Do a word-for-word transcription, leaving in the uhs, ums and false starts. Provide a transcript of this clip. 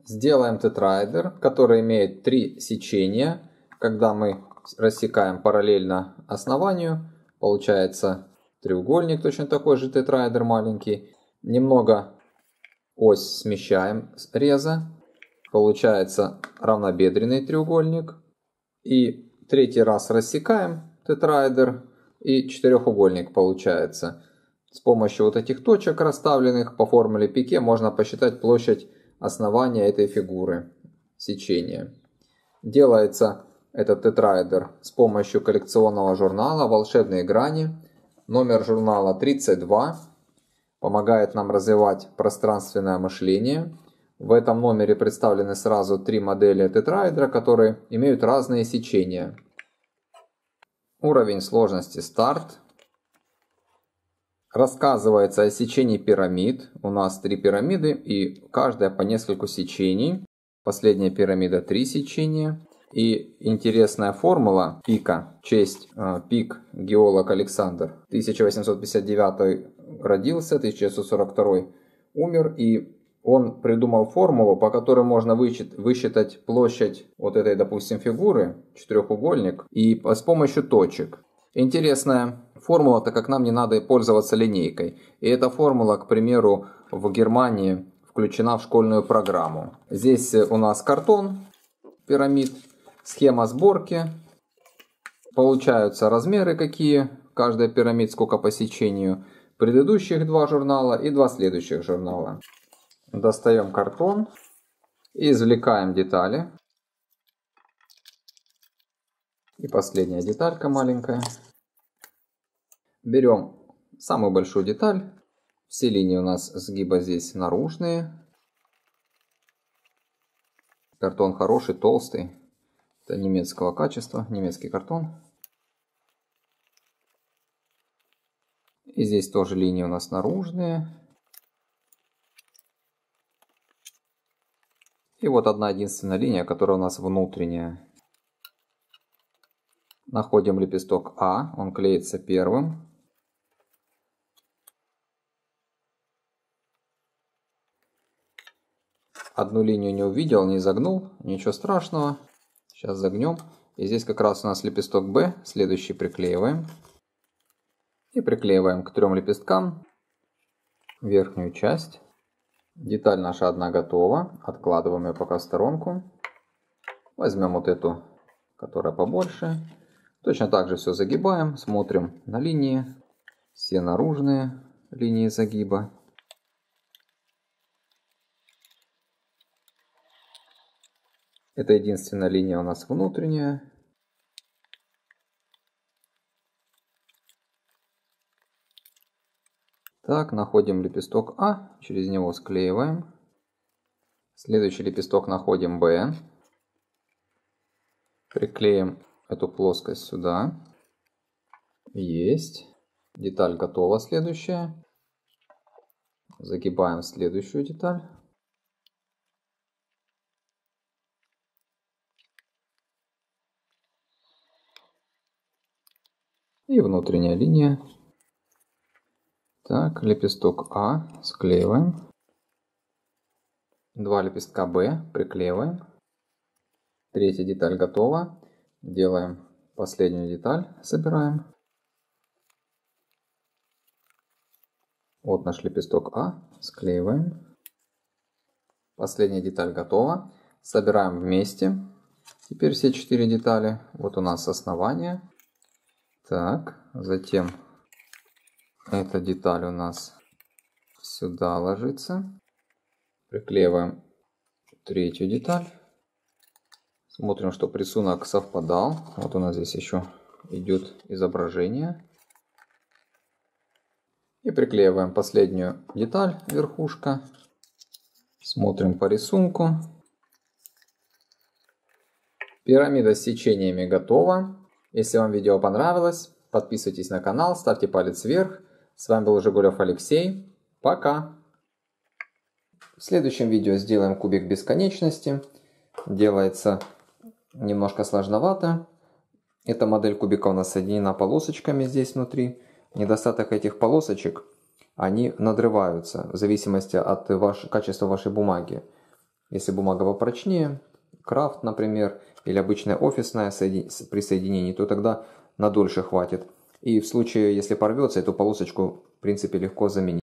Сделаем тетраэдр, который имеет три сечения. Когда мы рассекаем параллельно основанию, получается треугольник, точно такой же тетраэдр маленький. Немного ось смещаем с реза, получается равнобедренный треугольник. И третий раз рассекаем тетраэдр, и четырехугольник получается. С помощью вот этих точек, расставленных по формуле Пике, можно посчитать площадь основания этой фигуры сечения. Делается этот тетраэдр с помощью коллекционного журнала «Волшебные грани». Номер журнала тридцать два. Помогает нам развивать пространственное мышление. В этом номере представлены сразу три модели тетраэдра, которые имеют разные сечения. Уровень сложности старт. Рассказывается о сечении пирамид. У нас три пирамиды и каждая по нескольку сечений. Последняя пирамида три сечения. И интересная формула Пика, в честь э, Пик, геолог Александр, тысяча восемьсот пятьдесят девятый родился, тысяча девятьсот сорок второй умер, и он придумал формулу, по которой можно вычет, высчитать площадь вот этой, допустим, фигуры, четырехугольник, и с помощью точек. Интересная формула, так как нам не надо пользоваться линейкой. И эта формула, к примеру, в Германии включена в школьную программу. Здесь у нас картон пирамид, схема сборки, получаются размеры какие, каждая пирамид сколько по сечению, предыдущих два журнала и два следующих журнала. Достаем картон и извлекаем детали. И последняя деталька маленькая. Берем самую большую деталь. Все линии у нас сгиба здесь наружные. Картон хороший, толстый. Это немецкого качества, немецкий картон. И здесь тоже линии у нас наружные. И вот одна единственная линия, которая у нас внутренняя. Находим лепесток А, он клеится первым. Одну линию не увидел, не загнул, ничего страшного. Сейчас загнем. И здесь как раз у нас лепесток Б, следующий приклеиваем. И приклеиваем к трем лепесткам верхнюю часть. Деталь наша одна готова. Откладываем ее пока в сторонку. Возьмем вот эту, которая побольше. Точно так же все загибаем. Смотрим на линии. Все наружные линии загиба. Это единственная линия у нас внутренняя. Так, находим лепесток А, через него склеиваем. Следующий лепесток находим Б. Приклеим эту плоскость сюда. Есть. Деталь готова, следующая. Загибаем следующую деталь. И внутренняя линия. Так, лепесток А склеиваем. Два лепестка Б приклеиваем. Третья деталь готова. Делаем последнюю деталь, собираем. Вот наш лепесток А, склеиваем. Последняя деталь готова. Собираем вместе. Теперь все четыре детали. Вот у нас основание. Так, затем эта деталь у нас сюда ложится. Приклеиваем третью деталь. Смотрим, чтобы рисунок совпадал. Вот у нас здесь еще идет изображение. И приклеиваем последнюю деталь, верхушка. Смотрим по рисунку. Пирамида с сечениями готова. Если вам видео понравилось, подписывайтесь на канал, ставьте палец вверх. С вами был Жигулев Алексей. Пока! В следующем видео сделаем кубик бесконечности. Делается немножко сложновато. Эта модель кубика у нас соединена полосочками здесь внутри. Недостаток этих полосочек, они надрываются в зависимости от ваш... качества вашей бумаги. Если бумага попрочнее, крафт, например, или обычная офисная при соединении, то тогда надольше хватит. И в случае, если порвется, эту полосочку в принципе легко заменить.